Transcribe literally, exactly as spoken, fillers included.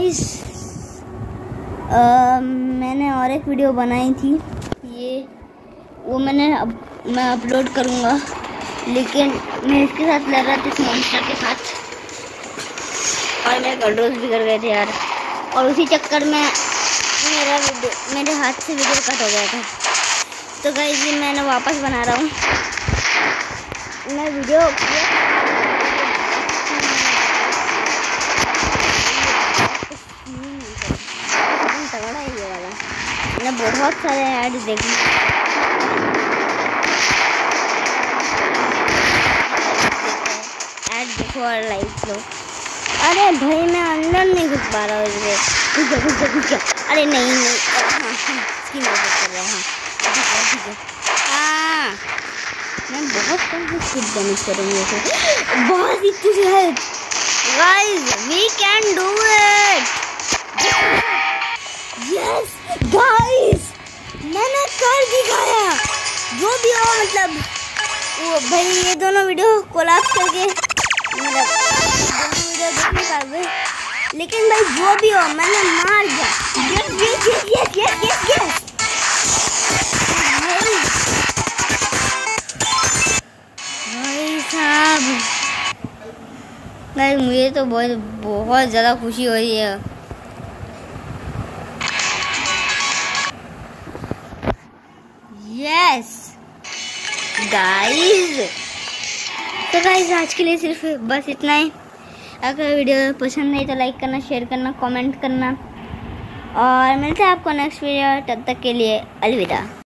Guys मैंने और एक वीडियो बनाई थी, ये वो मैंने अब मैं अपलोड करूँगा, लेकिन मैं इसके साथ लड़ रहा था इस मॉन्स्टर के साथ और मेरे कंट्रोल्स बिगड़ गए थे यार, और उसी चक्कर में मेरा वीडियो मेरे हाथ से वीडियो कट हो गया था। तो गाइस ये मैंने वापस बना रहा हूँ। मैं वीडियो तगड़ा है ये वाला, मैंने बहुत सारे ऐड देखे। ऐड देखो और लाइक लो। अरे भाई मैं अंदर नहीं घुस पा रहा हूँ इसमें। घुस जा घुस जा घुस जा। अरे नहीं नहीं हाँ हाँ इसकी मदद कर रहा हूँ। ठीक है हाँ मैं बहुत कम कुछ डैमेज करूँगी इसे। बहुत ही कुछ है guys, we can do it. Yes guys मैंने कर दिखाया। जो भी हो मतलब वो भाई ये दोनों वीडियो कोलैप्स करके मतलब दोनों वीडियो देख नहीं पाओगे, लेकिन भाई जो भी हो मैंने मार दिया। Yes yes yes yes yes yes भाई साहब भाई मुझे तो बहुत बहुत ज़्यादा खुशी हो रही है। यस गाइस तो गाइस आज के लिए सिर्फ बस इतना ही। अगर वीडियो पसंद आई तो लाइक करना, शेयर करना, कमेंट करना और मिलते हैं आपको नेक्स्ट वीडियो। तब तक के लिए अलविदा।